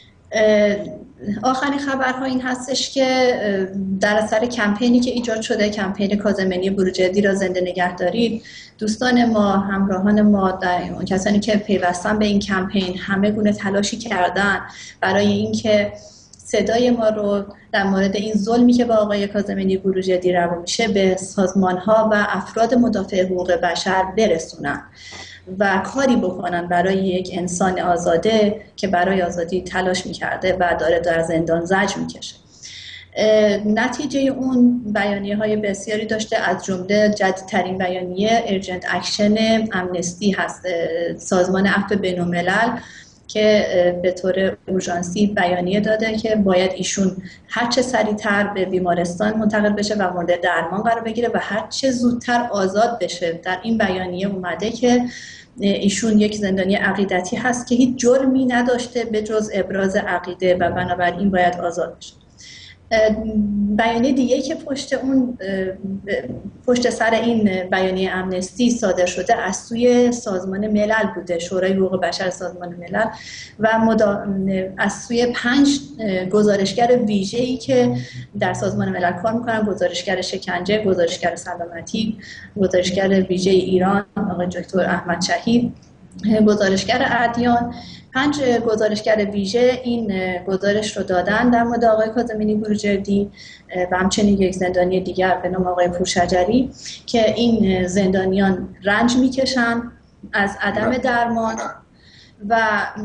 آخرین خبرها این هستش که در اثر کمپینی که ایجاد شده، کمپین کاظمی بروجردی را زنده نگه دارید، دوستان ما، همراهان ما، اون کسانی که پیوستن به این کمپین همه گونه تلاشی کردن برای اینکه صدای ما رو در مورد این ظلمی که با آقای کاظمی بروجردی روا میشه به سازمان‌ها و افراد مدافع حقوق بشر برسونن و کاری بکنن برای یک انسان آزاده که برای آزادی تلاش میکرده و داره در زندان زجر میکشه. نتیجه اون بیانیه های بسیاری داشته، از جمله جدیدترین بیانیه ارجنت اکشن امنستی هست، سازمان عفو بین الملل که به طور اورژانسی بیانیه داده که باید ایشون هر چه سریعتر به بیمارستان منتقل بشه و مورد درمان قرار بگیره و هر چه زودتر آزاد بشه. در این بیانیه اومده که ایشون یک زندانی عقیدتی هست که هیچ جرمی نداشته به جز ابراز عقیده و بنابراین باید آزاد بشه. بیانیه دیگه که پشت اون پشت سر این بیانیه امنستی صادر شده از سوی سازمان ملل بوده، شورای حقوق بشر سازمان ملل، و مدا... از سوی پنج گزارشگر ویژه‌ای که در سازمان ملل کار میکنن، گزارشگر شکنجه، گزارشگر سلامتی، گزارشگر ویژه ایران آقای دکتر احمد شهید، گزارشگر ادیان. پنج گزارشگر ویژه این گزارش رو دادن در مورد آقای کاظمی بروجردی و همچنین یک زندانی دیگر به نام آقای پورشجری که این زندانیان رنج میکشن از عدم درمان و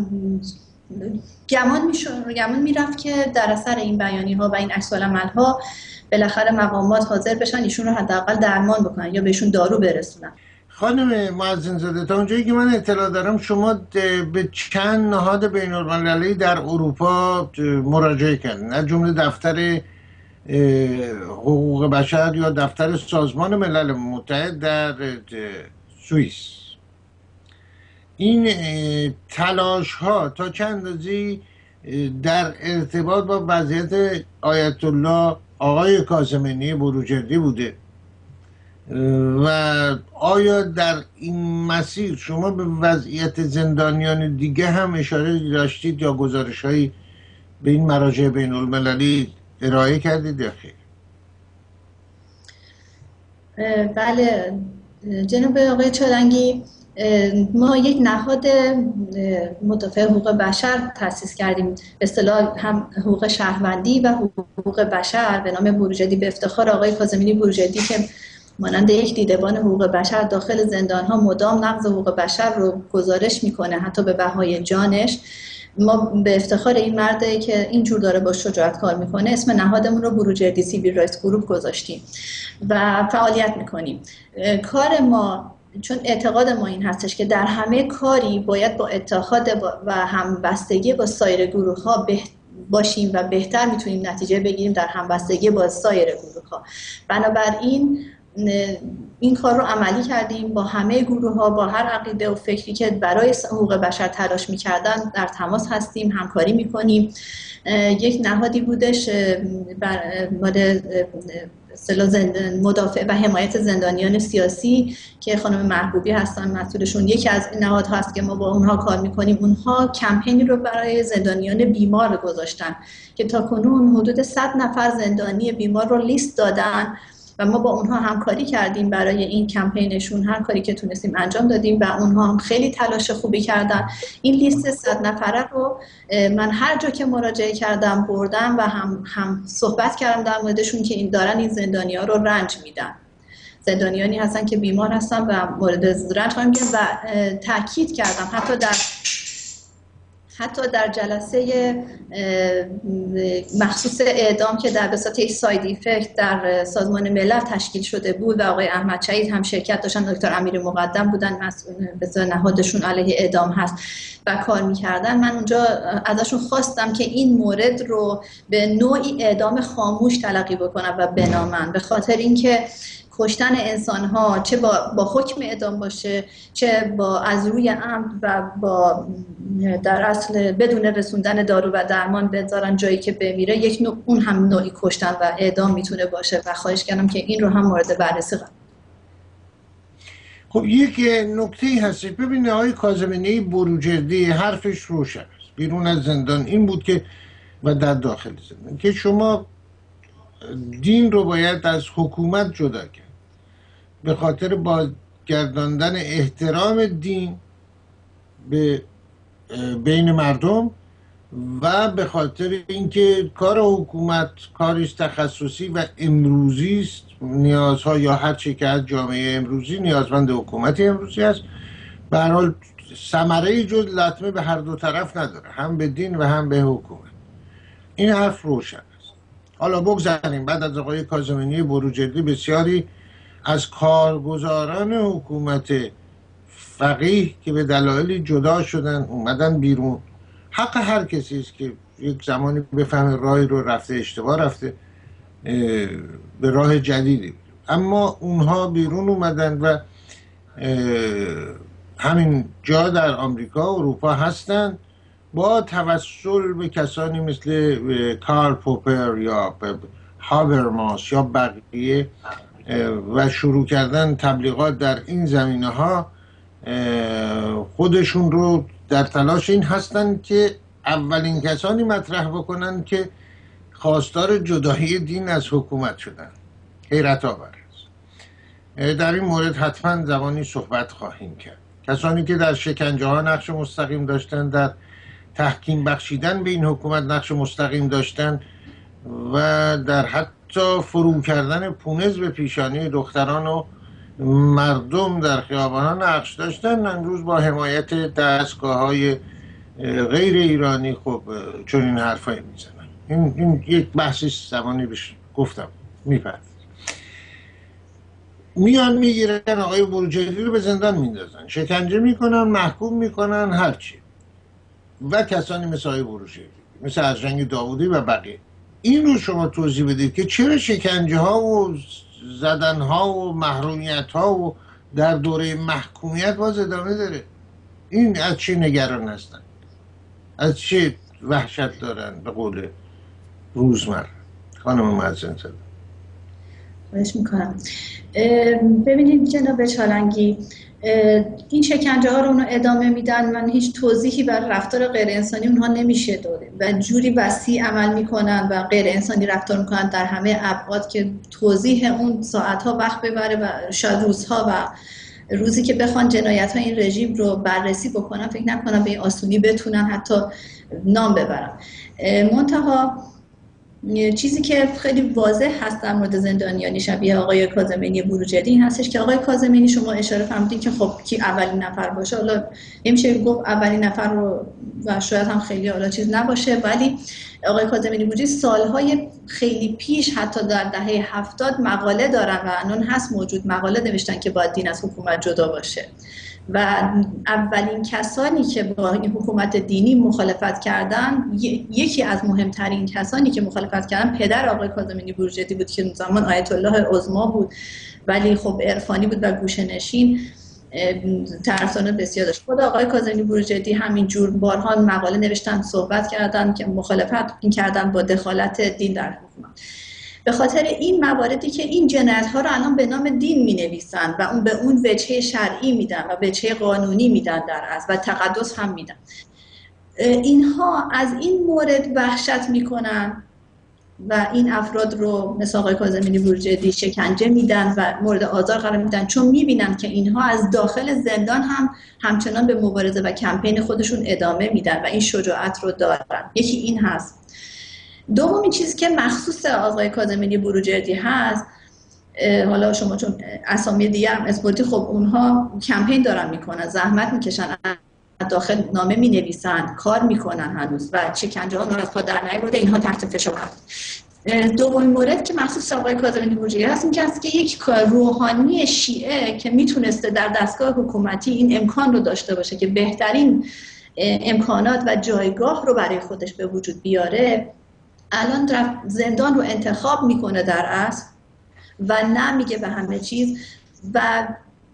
گمان میشون گمان میرفت که در اثر این بیانی ها و این عکس العمل ها بالاخره مقامات حاضر بشن ایشون رو حداقل درمان بکنن یا بهشون دارو برسونن. خانم معزن زاده، تا اونجایی که من اطلاع دارم شما به چند نهاد بین المللی در اروپا مراجعه کردین، از جمله دفتر حقوق بشر یا دفتر سازمان ملل متحد در سوئیس. این تلاش ها تا چند اندازه در ارتباط با وضعیت آیت الله آقای کاظمی بروجردی بوده و آیا در این مسیر شما به وضعیت زندانیان دیگه هم اشاره داشتید یا گزارش هایی به این مراجع بین المللی ارائه کردید یا خیر؟ بله جناب آقای چالنگی، ما یک نهاد مدافع حقوق بشر تأسیس کردیم، به اصطلاح هم حقوق شهروندی و حقوق بشر به نام بروجردی، به افتخار آقای کاظمی بروجردی که مانند یک دیدبان حقوق بشر داخل زندان‌ها مدام نقض حقوق بشر رو گزارش میکنه حتی به بهای جانش. ما به افتخار این مرده که اینجور داره با شجاعت کار میکنه اسم نهادمون رو بروجردی سیویل رایتس گروپ گذاشتیم و فعالیت میکنیم. کار ما، چون اعتقاد ما این هستش که در همه کاری باید با اتحاد و همبستگی با سایر گروه‌ها باشیم و بهتر میتونیم نتیجه بگیریم در همبستگی با سایر گروه‌ها. بنابراین این کار رو عملی کردیم، با همه گروه ها، با هر عقیده و فکری که برای حقوق بشر تلاش میکردن در تماس هستیم، همکاری میکنیم. یک نهادی بودش بر مدافع و حمایت زندانیان سیاسی که خانم محبوبی هستن مسئولشون، یکی از این نهادها هست که ما با اونها کار میکنیم. اونها کمپینی رو برای زندانیان بیمار گذاشتن که تا کنون حدود صد نفر زندانی بیمار رو لیست دادن و ما با اونها همکاری کردیم برای این کمپینشون. هر کاری که تونستیم انجام دادیم و اونها هم خیلی تلاش خوبی کردن. این لیست صد نفره رو من هر جا که مراجعه کردم بردم و هم هم صحبت کردم در موردشون که این دارن این زندانی‌ها رو رنج میدن. زندانیانی هستن که بیمار هستن و مورد رنج قرار میگیرن و تاکید کردم حتی در حتی در جلسه مخصوص اعدام که در بساط یک ساید ایفکت در سازمان ملل تشکیل شده بود و آقای احمد شهید هم شرکت داشتن، دکتر امیر مقدم بودن مسئول نهادشون علیه اعدام هست و کار میکردن، من اونجا ازشون خواستم که این مورد رو به نوعی اعدام خاموش تلقی بکنن و بنامن، به خاطر اینکه کشتن انسان ها چه با, با حکم اعدام باشه چه با از روی عمد و با در اصل بدون رسوندن دارو و درمان بذارن جایی که بمیره، یک نوع اون هم نوعی کشتن و اعدام میتونه باشه و خواهش کردم که این رو هم مورد بررسی قرار. خب یک نکته هست، ببینید آقای کاظمی بروجردی حرفش روشن است بیرون از زندان این بود که و در داخل زندان که شما دین رو باید از حکومت جدا کرد به خاطر بازگرداندن احترام دین به بین مردم و به خاطر اینکه کار حکومت کاریش تخصصی و امروزی است، نیازها یا هر چی که از جامعه امروزی نیازمند حکومت امروزی است. به هر حال ثمره جز لطمه به هر دو طرف نداره، هم به دین و هم به حکومت. این حرف روشن است. حالا بگذاریم بعد از آقای کاظمی بروجردی بسیاری از کارگزاران حکومت فقیه که به دلایلی جدا شدن اومدن بیرون حق هر کسی است که یک زمانی بفهمه راهی رو رفته اشتباه رفته، به راه جدیدی. اما اونها بیرون اومدن و همین جا در آمریکا و اروپا هستن با توسل به کسانی مثل کارل پوپر یا هابرماس یا بقیه و شروع کردن تبلیغات در این زمینه ها، خودشون رو در تلاش این هستن که اولین کسانی مطرح بکنن که خواستار جدایی دین از حکومت شدن. حیرت آور است. در این مورد حتما زمانی صحبت خواهیم کرد. کسانی که در شکنجه ها نقش مستقیم داشتن، در تحکیم بخشیدن به این حکومت نقش مستقیم داشتن و در حتی فرو کردن پونز به پیشانی دختران و مردم در خیابانان نقش داشتن، امروز با حمایت دستگاه های غیر ایرانی خب چون این حرفایی میزنن. این, این یک بحثی زمانی بشه گفتم میپرد. میان میگیرن آقای بروجردی رو به زندان میندازن، شکنجه میکنن، محکوم میکنن، هرچی. و کسانی مثل آقای بروجردی، مثل ارجنگ داودی و بقیه. این رو شما توضیح بدید که چرا شکنجه ها و زدن ها و محرومیت ها و در دوره محکومیت باز ادامه داره؟ این از چی نگران هستن؟ از چی وحشت دارن؟ به قول روزمر خانم معزن زدن. خواهش میکنم. ببینید جناب چالنگی، این شکنجه ها رو اونو ادامه میدن، من هیچ توضیحی بر رفتار غیر انسانی اونها نمیشه داده و جوری وسیع عمل میکنن و غیر انسانی رفتار میکنن در همه ابعاد که توضیح اون ساعت ها وقت ببره و شاید روزها و روزی که بخوان جنایت ها این رژیم رو بررسی بکنن فکر نکنم به این آسونی بتونن حتی نام ببرن. منتها چیزی که خیلی واضح هست در مورد زندانیانی شبیه آقای کاظمینی بروجردی این هستش که آقای کاظمینی شما اشاره فرمودید که خب کی اولین نفر باشه، حالا نمیشه گفت اولین نفر رو و شاید هم خیلی حالا چیز نباشه، ولی آقای کاظمینی بروجردی سالهای خیلی پیش حتی در دهه هفتاد مقاله دارن و الان هست موجود، مقاله نوشتن که باید دین از حکومت جدا باشه و اولین کسانی که با این حکومت دینی مخالفت کردن، یکی از مهمترین کسانی که مخالفت کردن پدر آقای کاظمینی بروجردی بود که اون زمان آیت الله عظما بود ولی خب عرفانی بود و گوشه‌نشین، طرفداران بسیار داشت. خود آقای کاظمینی بروجردی همین جور بارها مقاله نوشتن، صحبت کردن که مخالفت این کردن با دخالت دین در حکومت. به خاطر این مواردی که این جنایت ها رو الان به نام دین می نویسن و اون به اون وجه شرعی میدن و وجه قانونی میدن در اصل و تقدس هم میدن، اینها از این مورد وحشت میکنن و این افراد رو مثل آقای کاظمینی بروجردی شکنجه میدن و مورد آزار قرار میدن، چون میبینن که اینها از داخل زندان هم همچنان به مبارزه و کمپین خودشون ادامه میدن و این شجاعت رو دارن. یکی این هست. دومین چیزی که مخصوص آقای کاظمینی بروجردی هست، حالا شما چون اسامی دیگه هم اسپورتی، خب اونها کمپین دارن میکنن، زحمت میکشن، داخل نامه مینویسن، کار میکنن هنوز و شکنجه ها از پا در نیاورده، اینها تحت فشار هست. دومین مورد که مخصوص آقای کاظمینی بروجردی هست این که یک روحانی شیعه که میتونسته در دستگاه حکومتی این امکان رو داشته باشه که بهترین امکانات و جایگاه رو برای خودش به وجود بیاره، الان زندان رو انتخاب میکنه در اصل و نمیگه به همه چیز و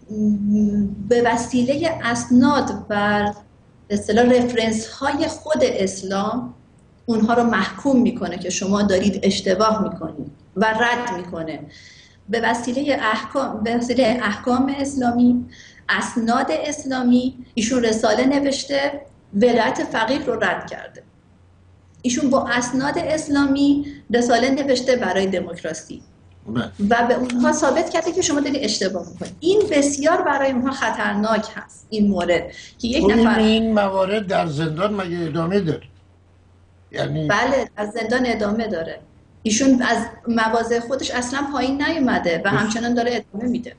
به وسیله اسناد و به اصطلاح رفرنس های خود اسلام اونها رو محکوم میکنه که شما دارید اشتباه میکنید و رد میکنه. به وسیله احکام به وسیله احکام اسلامی، اسناد اسلامی، ایشون رساله نوشته، ولایت فقیه رو رد کرده. ایشون با اسناد اسلامی رساله نوشته برای دموکراسی و به اونها ثابت کرده که شما دارید اشتباه میکنید. این بسیار برای اونها خطرناک هست این مورد که یک نفر این موارد در زندان مگه ادامه داره؟ یعنی بله از زندان ادامه داره. ایشون از مواضع خودش اصلا پایین نیومده و همچنان داره ادامه میده.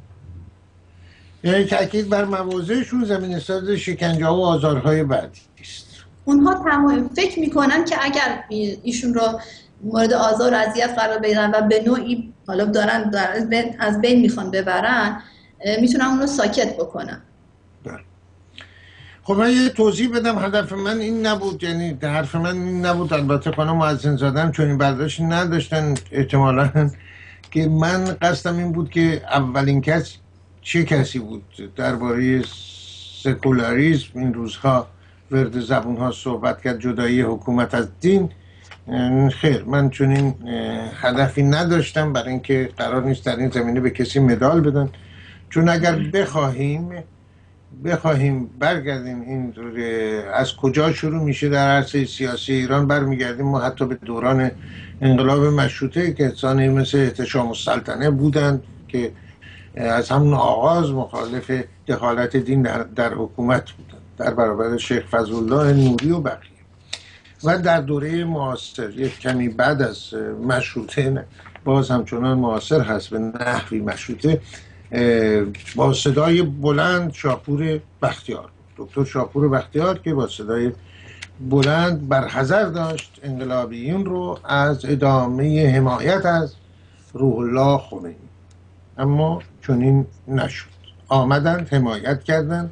یعنی تاکید بر مواضعشون زمین ساز شکنجه و آزارهای بعدی است. اونها تمام فکر میکنن که اگر ایشون رو مورد آزار و اذیت قرار بدن و به نوعی حالا دارن از بین میخوان ببرن، میتونن اون رو ساکت بکنن. خب من یه توضیح بدم. هدف من این نبود، یعنی حرف من این نبود، البته خانم مؤذن زاده چون این برداشت نداشتن احتمالاً، که من قصدم این بود که اولین کس چه کسی بود درباره سکولاریسم این روزها ورد زبون ها صحبت کرد، جدایی حکومت از دین. خیر، من چون این هدفی نداشتم، برای اینکه قرار نیست در این زمینه به کسی مدال بدن، چون اگر بخواهیم بخواهیم برگردیم این از کجا شروع میشه در عرصه سیاسی ایران، برمیگردیم ما حتی به دوران انقلاب مشروطه که کسانی مثل احتشام السلطنه بودند که از همون آغاز مخالف دخالت دین در, در حکومت بودند، در برابر شیخ فضلالله نوری و بقیه. و در دوره معاصر یک کمی بعد از مشروطه نه، باز همچنان معاصر هست به نحوی مشروطه، با صدای بلند شاپور بختیار، دکتر شاپور بختیار که با صدای بلند برحذر داشت انقلابیون رو از ادامه حمایت از روح الله خمینی. اما چنین نشد، آمدند حمایت کردند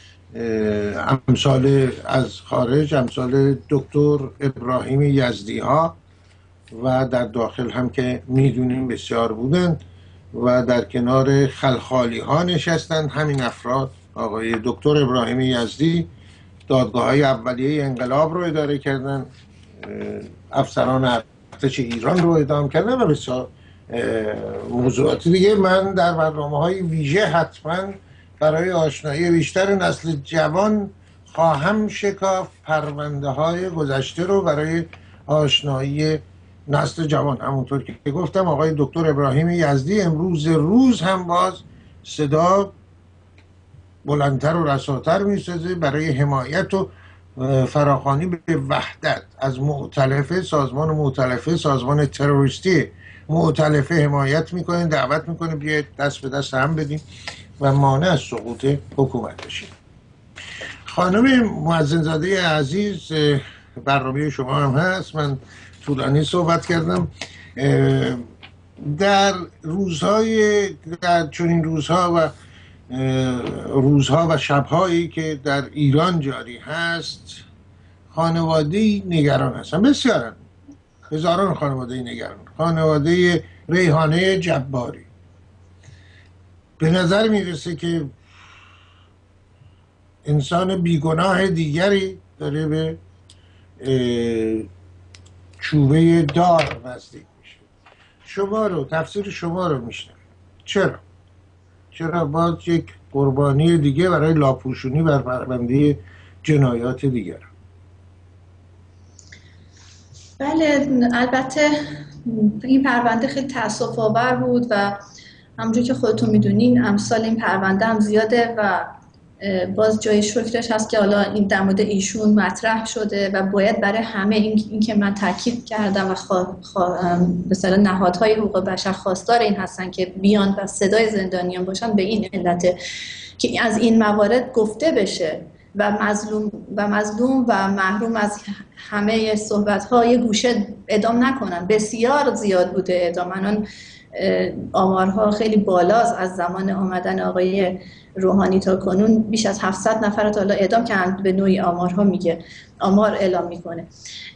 امثال از خارج، امثال دکتر ابراهیم یزدی ها، و در داخل هم که میدونیم بسیار بودند و در کنار خلخالی ها نشستند همین افراد. آقای دکتر ابراهیم یزدی دادگاه های اولیه انقلاب رو اداره کردن، افسران ارتش ایران رو ادام کردن و بسیار موضوعات دیگه. من در برنامه های ویژه حتما برای آشنایی بیشتر نسل جوان خواهم شکاف پرونده های گذشته رو، برای آشنایی نسل جوان. همونطور که گفتم آقای دکتر ابراهیم یزدی امروز روز هم باز صدا بلندتر و رساتر میسازه برای حمایت و فراخوانی به وحدت از مؤتلفه، سازمان مؤتلفه، سازمان تروریستی مؤتلفه حمایت میکنه، دعوت میکنه بیاید دست به دست هم بدیم و مانع از سقوط حکومت بشیم. خانم مؤذن زاده عزیز، برنامه شما هم هست، من طولانی صحبت کردم. در روزهای در چنین روزها و روزها و شبهایی که در ایران جاری هست، خانواده‌ای نگران هستن، بسیارن، هزاران خانواده‌ای نگران. خانواده ریحانه جباری به نظر میرسه که انسان بیگناه دیگری داره به چوبه دار نزدیک میشه. شما رو، تفسیر شما رو میشنم. چرا؟ چرا باز یک قربانی دیگه برای لاپوشونی بر پرونده جنایات دیگر؟ بله، البته این پرونده خیلی تأسف آور بود و همونجور که خودتون میدونین امثال این پرونده هم زیاده و باز جای شکرش هست که حالا این در مورد ایشون مطرح شده و باید برای همه این, این که من تاکید کردم و خوا... خوا... مثلا نهادهای حقوق بشر خواستار این هستن که بیان و صدای زندانیان باشن، به این علته که از این موارد گفته بشه و مظلوم و مظلوم و محروم از همه صحبت‌های گوشه اعدام نکنن. بسیار زیاد بوده اعدام، الان آمارها خیلی بالاست، از زمان آمدن آقای روحانی تا کنون بیش از هفتصد نفر تا حالا اعدام کردن، به نوعی آمارها میگه، آمار اعلام میکنه.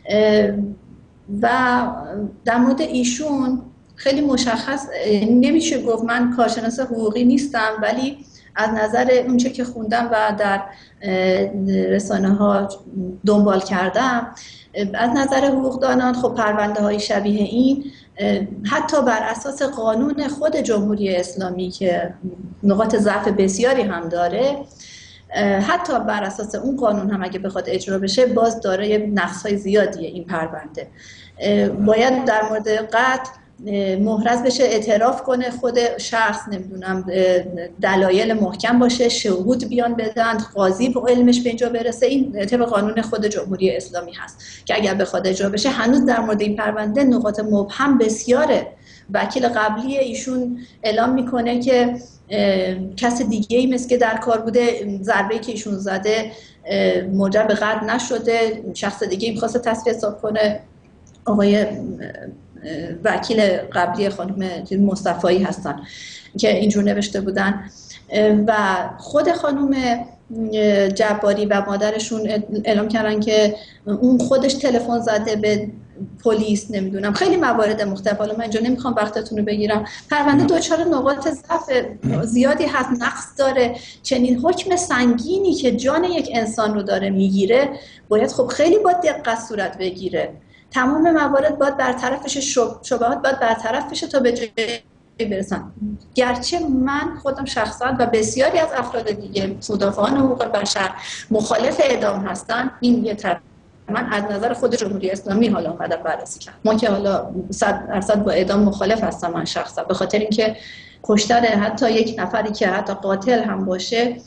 و در مورد ایشون خیلی مشخص نمیشه گفت، من کارشناس حقوقی نیستم ولی از نظر اونچه که خوندم و در رسانه ها دنبال کردم، از نظر حقوقدانان خب پرونده های شبیه این حتی بر اساس قانون خود جمهوری اسلامی که نقاط ضعف بسیاری هم داره، حتی بر اساس اون قانون هم اگه بخواد اجرا بشه باز داره نقص‌های زیادیه این پرونده. باید در مورد قتل محرز بشه، اعتراف کنه خود شخص، نمیدونم دلایل محکم باشه، شهود بیان بدن، قاضی به علمش به اینجا برسه. این طبق قانون خود جمهوری اسلامی هست که اگر بخواد اجرا بشه. هنوز در مورد این پرونده نقاط مبهم بسیاره. وکیل قبلی ایشون اعلام میکنه که کس دیگه ای مثل که در کار بوده، ضربه‌ای که ایشون زده موجب به قتل نشده، شخص دیگه ای می‌خواسته تصفیه حساب کنه. آقای وکیل قبلی خانم مصطفایی هستن که اینجور نوشته بودن و خود خانم جباری و مادرشون اعلام کردن که اون خودش تلفن زده به پلیس، نمیدونم خیلی موارد مختلف. حالا من اینجا نمیخوام وقتتون رو بگیرم. پرونده دچار نقاط ضعف زیادی هست، نقص داره. چنین حکم سنگینی که جان یک انسان رو داره میگیره باید خب خیلی با دقت صورت بگیره. تمام موارد باید برطرف بشه، شبهات باید برطرف بشه تا به جای برسن. گرچه من خودم شخصا و بسیاری از افراد دیگه مدافعان حقوق بشر مخالف اعدام هستن، این یه طرف. من از نظر خود جمهوری اسلامی حالا اومدم بررسی کردم. ما که حالا صد درصد با اعدام مخالف هستم من شخصا، به خاطر اینکه کشتن حتی یک نفری که حتی قاتل هم باشه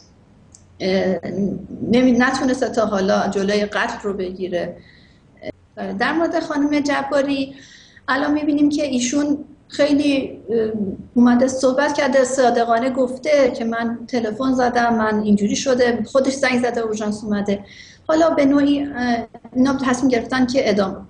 نمی نتونسته تا حالا جلوی قتل رو بگیره. در مورد خانم جباری الان میبینیم که ایشون خیلی اومده صحبت کرده، صادقانه گفته که من تلفن زدم، من اینجوری شده، خودش زنگ زده اورژانس اومده. حالا به نوعی اینا تصمیم گرفتن که اعدام.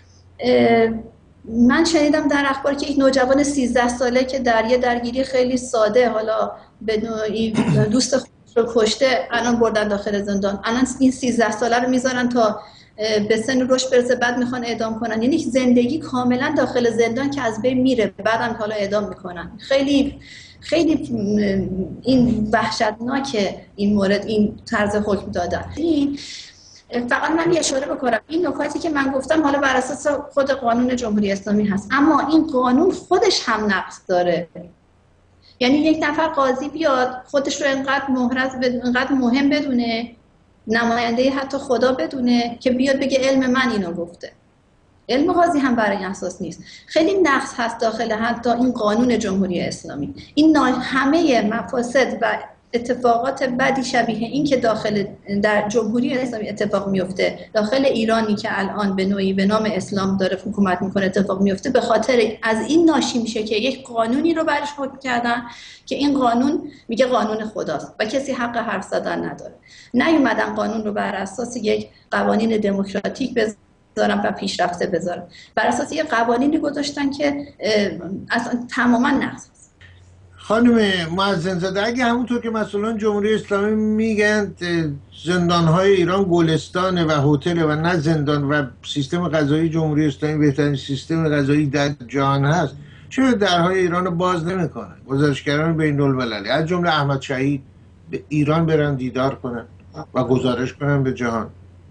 من شنیدم در اخبار که یک نوجوان سیزده ساله که در یه درگیری خیلی ساده حالا به نوعی دوست خودش رو کشته الان بردن داخل زندان. الان این سیزده ساله رو میذارن تا به سن رشد برسه، بعد میخوان اعدام کنن. یعنی زندگی کاملا داخل زندان که از بین میره، بعدم حالا اعدام میکنن. خیلی خیلی این وحشتناکه این مورد، این طرز حکم دادن. فقط من یه اشاره بکنم، این نکاتی که من گفتم حالا بر اساس خود قانون جمهوری اسلامی هست، اما این قانون خودش هم نقص داره. یعنی یک نفر قاضی بیاد خودش رو انقدر محرز انقدر مهم بدونه، نماینده حتی خدا بدونه که بیاد بگه علم من اینو گفته. علم قاضی هم برای این اساس نیست. خیلی نقص هست داخل حتی این قانون جمهوری اسلامی. این همه مفاسد و اتفاقات بدی شبیه این که داخل در جمهوری اسلامی اتفاق میفته، داخل ایرانی که الان به نوعی به نام اسلام داره حکومت میکنه اتفاق میفته، به خاطر از این ناشی میشه که یک قانونی رو برش حکم کردن که این قانون میگه قانون خداست و کسی حق حرف زدن نداره. نیومدن قانون رو بر اساس یک قوانین دموکراتیک بذارن و پیشرفته بذارن، بر اساس یک قوانینی گذاشتن که اصلا تماما نقض. خانم مؤذن زاده، اگه همونطور که مسئولان جمهوری اسلامی میگن زندانهای ایران گلستانه و هتل و نه زندان و سیستم قضایی جمهوری اسلامی بهترین سیستم قضایی در جهان هست، چرا درهای ایران رو باز نمیکنن؟ گزارشگران بین المللی از جمله احمد شهید به ایران برن دیدار کنن و گزارش کنن به جهان.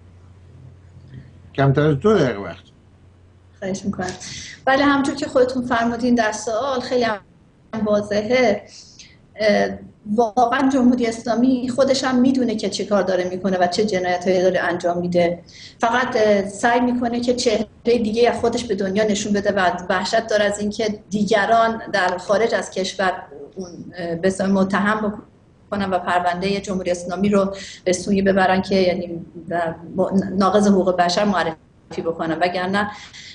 کمتر از دو دقیقه وقت. خواهش میکنم. بله، همونطور که خودتون فرمودین در سوال خیلی هم واضحه. واقعا جمهوری اسلامی خودش هم میدونه که چه کار داره میکنه و چه جنایتایی داره انجام میده. فقط سعی میکنه که چهره دیگه از خودش به دنیا نشون بده و وحشت داره از اینکه دیگران در خارج از کشور اون به اسم متهم کنن و پرونده جمهوری اسلامی رو به سوی ببرن که یعنی ناقض حقوق بشر معرفی بکنن، وگرنه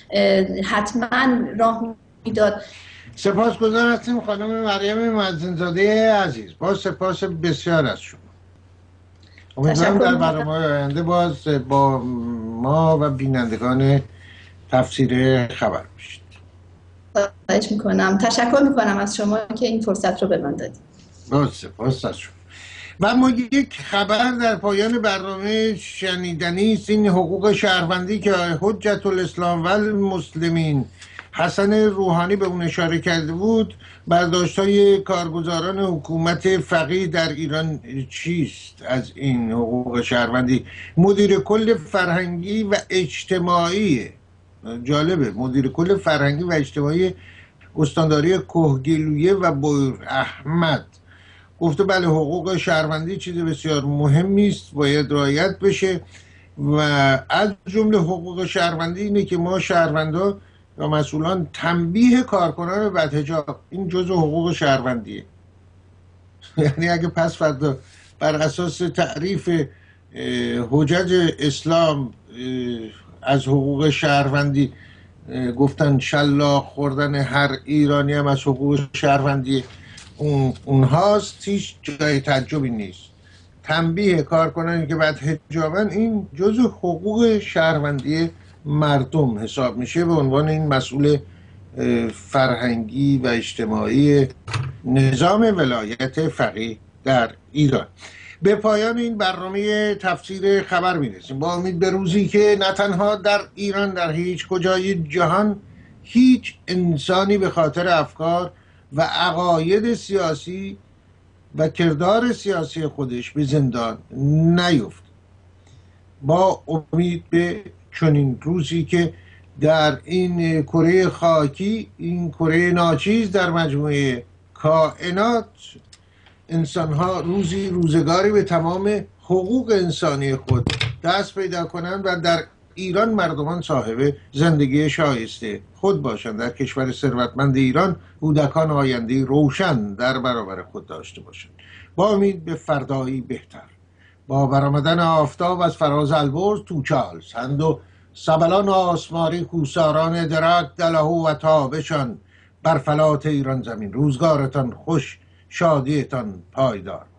حتما راه میداد. سپاسگزار هستیم خانم مریم مؤذن زاده عزیز، با سپاس بسیار از شما. امیدوارم در برنامه‌های آینده باز با ما و بینندگان تفسیر خبر باشید. خواهش میکنم. تشکر میکنم از شما که این فرصت رو به من دادید. با سپاس از شما. و ما یک خبر در پایان برنامه شنیدنی است، این حقوق شهروندی که حجت الاسلام و المسلمین حسن روحانی به اون اشاره کرده بود. برداشت‌های کارگزاران حکومت فقیه در ایران چیست از این حقوق شهروندی؟ مدیر کل فرهنگی و اجتماعی، جالبه، مدیر کل فرهنگی و اجتماعی استانداری کهگیلویه و بویر احمد گفته بله، حقوق شهروندی چیز بسیار مهمی است، باید رعایت بشه و از جمله حقوق شهروندی اینه که ما شهروندا و مسئولان تنبیه کارکنان بدحجاب، این جزء حقوق شهروندیه. یعنی اگه پس فردا بر اساس تعریف حجج اسلام از حقوق شهروندی گفتن شلاق خوردن هر ایرانی هم از حقوق شهروندی اون اونهاست، هیچ جای تعجبی نیست. تنبیه کارکنانی که بدحجابن این جزء حقوق شهروندی مردم حساب میشه به عنوان این مسئول فرهنگی و اجتماعی نظام ولایت فقیه در ایران. به پایان این برنامه تفسیر خبر میرسیم، با امید به روزی که نه تنها در ایران، در هیچ کجای جهان هیچ انسانی به خاطر افکار و عقاید سیاسی و کردار سیاسی خودش به زندان نیفت. با امید به چنین روزی که در این کره خاکی، این کره ناچیز در مجموعه کائنات، انسانها روزی روزگاری به تمام حقوق انسانی خود دست پیدا کنند و در ایران مردمان صاحب زندگی شایسته خود باشند. در کشور ثروتمند ایران کودکان آینده روشن در برابر خود داشته باشند. با امید به فردایی بهتر، با برآمدن آفتاب از فراز البرز توچال سند و سبلان آسماری کوساران درک دلهو و تابشان بر فلات ایران زمین. روزگارتان خوش، شادیتان پایدار.